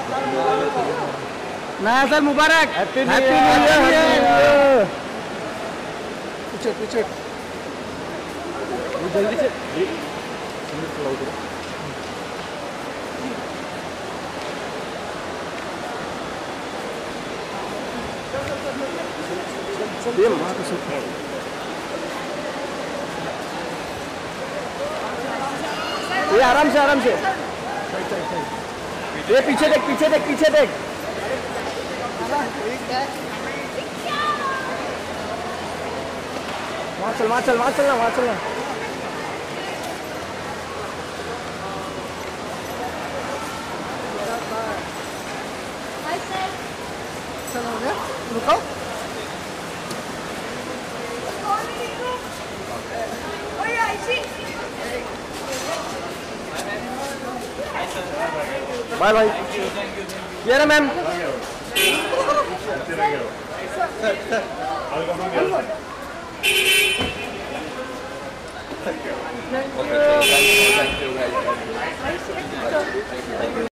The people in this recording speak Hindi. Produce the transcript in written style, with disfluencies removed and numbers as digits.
नया साल मुबारक। Happy new year. पीछे पीछे जल्दी से। ये आराम से आराम से। ये पीछे देख पीछे देख पीछे देख। वहाँ चल वहाँ चल वहाँ चलना वहाँ चलना। चलो रुको। Bye bye. Kiara ma'am. Thank you.